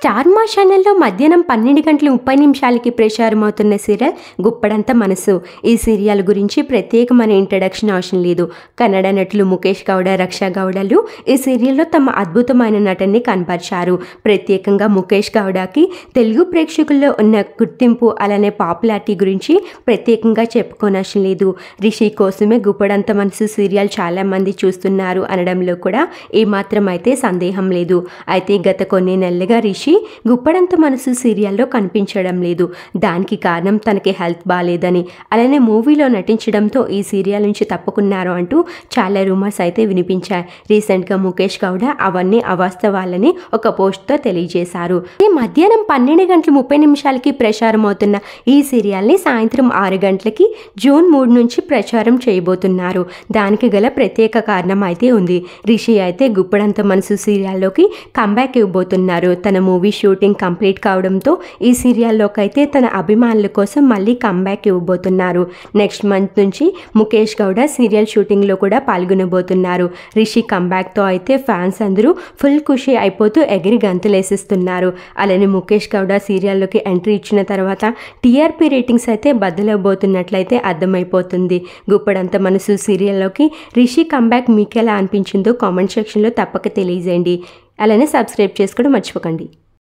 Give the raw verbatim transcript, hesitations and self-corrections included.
Star మా ఛానల్లో మధ్యాహ్నం పన్నెండు గంటల ముప్పై నిమిషాలకి ప్రసారమవుతున్న సీరియల్ గుప్పడంత మనసు. ఈ సీరియల్ గురించి ప్రత్యేకమైన ఇంట్రడక్షన్ అవసరం లేదు. కన్నడ నటులు ముఖేష్ గౌడ, రక్షా గౌడలు ఈ సీరియల్లో తమ అద్భుతమైన నటనని కనపరిచారు. ప్రత్యేకంగా ముఖేష్ గౌడకి తెలుగు ప్రేక్షకుల్లో ఉన్న గుర్తింపు అలానే పాపులారిటీ గురించి ప్రత్యేకంగా చెప్పుకోనవసరం లేదు. రిషి కోసమే గుప్పడంత మనసు సీరియల్ చాలామంది చూస్తున్నారు అనడంలో కూడా ఏమాత్రం అయితే సందేహం లేదు. అయితే గత కొన్ని నెలలుగా రిషి గుప్పడంత మనసు సీరియల్లో కనిపించడం లేదు. దానికి కారణం తనకి హెల్త్ బాగాలేదని, అలానే మూవీలో నటించడంతో ఈ సీరియల్ నుంచి తప్పుకున్నారు అంటూ చాలా రూమర్స్ అయితే వినిపించాయి. రీసెంట్గా ముఖేష్ గౌడ అవన్నీ అవాస్తవాలని ఒక పోస్ట్తో తెలియజేశారు. ఈ మధ్యాహ్నం పన్నెండు గంటల ముప్పై నిమిషాలకి ప్రచారం అవుతున్న ఈ సీరియల్ని సాయంత్రం ఆరు గంటలకి జూన్ మూడు నుంచి ప్రచారం చేయబోతున్నారు. దానికి గల ప్రత్యేక కారణం అయితే ఉంది. రిషి అయితే గుప్పడంత మనసు సీరియల్లోకి కంబ్యాక్ ఇవ్వబోతున్నారు. తన మూవీ షూటింగ్ కంప్లీట్ కావడంతో ఈ సీరియల్లోకి అయితే తన అభిమానుల కోసం మళ్ళీ కంబ్యాక్ ఇవ్వబోతున్నారు. నెక్స్ట్ మంత్ నుంచి ముఖేష్ గౌడ సీరియల్ షూటింగ్లో కూడా పాల్గొనబోతున్నారు. రిషి కంబ్యాక్తో అయితే ఫ్యాన్స్ అందరూ ఫుల్ ఖుషి అయిపోతూ ఎగిరి గంతులేసిస్తున్నారు. అలానే ముఖేష్ గౌడ సీరియల్లోకి ఎంట్రీ ఇచ్చిన తర్వాత టీఆర్పీ రేటింగ్స్ అయితే బద్దలవబోతున్నట్లయితే అర్థమైపోతుంది. గుప్పడంత మనసు సీరియల్లోకి రిషి కంబ్యాక్ మీకు ఎలా అనిపించిందో కామెంట్ సెక్షన్లో తప్పక తెలియజేయండి. అలానే సబ్స్క్రైబ్ చేసుకోవడం మర్చిపోకండి.